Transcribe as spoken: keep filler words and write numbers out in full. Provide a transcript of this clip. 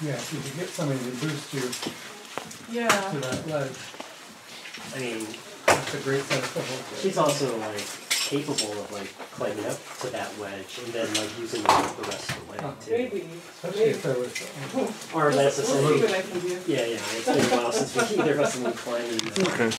Yeah, if you could get somebody to boost you Yeah. to that ledge, I mean, that's a great set of foothold. she's also like capable of like climbing up to that wedge and then like using the the rest of the leg too. Maybe. Especially if there was, uh, Or that's We'll see what essentially. I can do. Yeah, yeah. It's been a while since we either of us have been climbing. Okay.